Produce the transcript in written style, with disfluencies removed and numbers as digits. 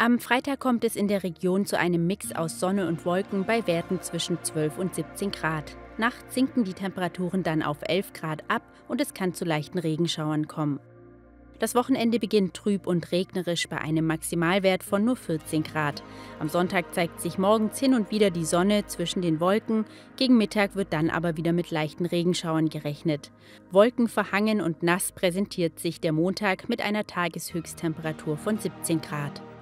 Am Freitag kommt es in der Region zu einem Mix aus Sonne und Wolken bei Werten zwischen 12 und 17 Grad. Nachts sinken die Temperaturen dann auf 11 Grad ab und es kann zu leichten Regenschauern kommen. Das Wochenende beginnt trüb und regnerisch bei einem Maximalwert von nur 14 Grad. Am Sonntag zeigt sich morgens hin und wieder die Sonne zwischen den Wolken. Gegen Mittag wird dann aber wieder mit leichten Regenschauern gerechnet. Wolkenverhangen und nass präsentiert sich der Montag mit einer Tageshöchsttemperatur von 17 Grad.